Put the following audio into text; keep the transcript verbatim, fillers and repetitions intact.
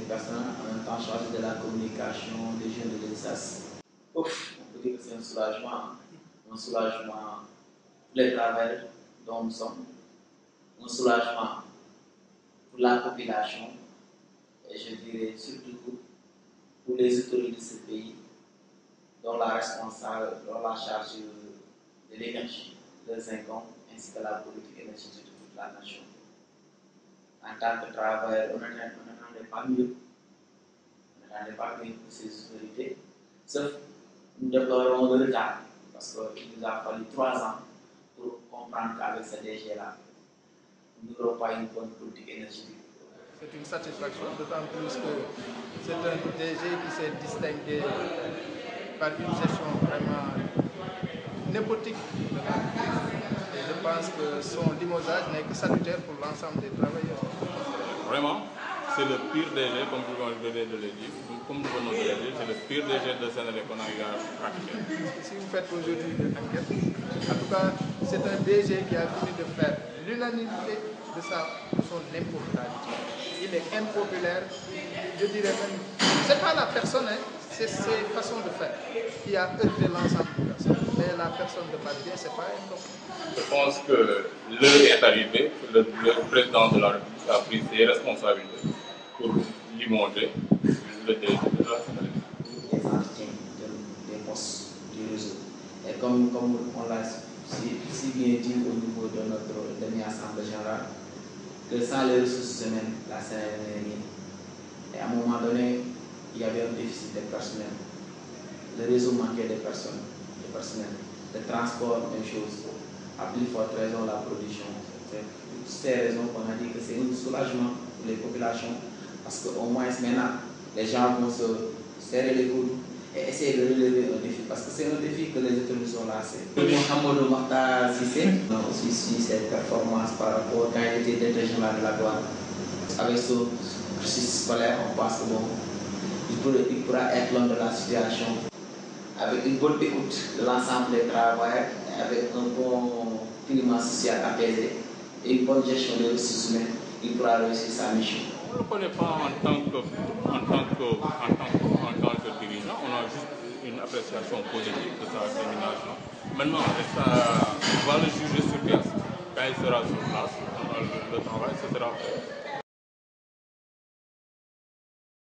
personnel, en même temps chargé de la communication des jeunes de l'E S A S. Ouf, on peut dire que c'est un soulagement, un soulagement pour les travailleurs dont nous sommes, un soulagement pour la population, et je dirais surtout pour les autorités de ce pays, dont la responsable, dont la charge de l'énergie, les incombe, ainsi que la politique énergétique de toute la nation. En tant que travailleur, on n'attendait pas mieux, on n'attendait pas mieux pour ces autorités, sauf nous déplorons le retard, parce qu'il nous a fallu trois ans pour comprendre qu'avec ce D G-là, nous n'aurons pas une bonne politique énergétique. C'est une satisfaction, d'autant plus que c'est un D G qui s'est distingué par une gestion vraiment népotique de l'entreprise. Et je pense que son limogeage n'est que salutaire pour l'ensemble des travailleurs. Vraiment, c'est le pire D G, comme vous venez de le dire, comme nous venons de le dire, c'est le pire D G de Sénégal qu'on a eu à pratiquer. Si vous faites aujourd'hui une enquête, en tout cas, c'est un D G qui a fini de faire l'unanimité de, sa, de son impopularité. Il est impopulaire, je dirais même, c'est pas la personne, hein, c'est ses façons de faire qui a heurté l'ensemble des personnes. Mais la personne de Badie, c'est pas un homme. Je pense que l'heure est arrivée, le, le président de la République a pris ses responsabilités pour limoger le D G de la Sénégal. Des entretiens des postes du réseau. Et comme, comme on l'a si, si bien dit au niveau de notre demi-assemblée générale, que sans les ressources humaines, la Sénégal n'est rien. Et à un moment donné, il y avait un déficit de personnel. Le réseau manquait de personnes, de personnel. Le transport, même chose. À plus forte raison, la production. C'est pour ces raisons qu'on a dit que c'est un soulagement pour les populations, parce qu'au moins maintenant, les gens vont se serrer les coudes et essayer de relever un défi, parce que c'est un défi que les autorités sont lancés. Mohamed Mokhtar Cissé, on a aussi suivi cette performance par rapport quand il était directeur général de la douane. Avec ce cursus scolaire, on pense que bon, il pourra, il pourra être l'homme de la situation, avec une bonne écoute de l'ensemble des travailleurs, avec un bon climat social apaisé et une bonne gestion des ressources humaines, il pourra réussir sa mission. On ne le connaît pas en tant que, en tant que, en tant que, en tant que dirigeant, on a juste une appréciation positive de sa détermination. Maintenant, ça, on va le juger sur place. Quand il sera sur place, le, le travail se sera fait.